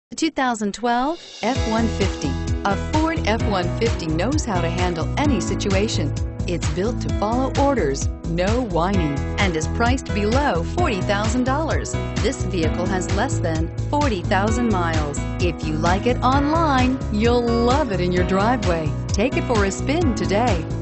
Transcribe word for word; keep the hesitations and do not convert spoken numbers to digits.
The two thousand twelve F one fifty. A Ford F one fifty knows how to handle any situation. It's built to follow orders, no whining, and is priced below forty thousand dollars. This vehicle has less than forty thousand miles. If you like it online, you'll love it in your driveway. Take it for a spin today.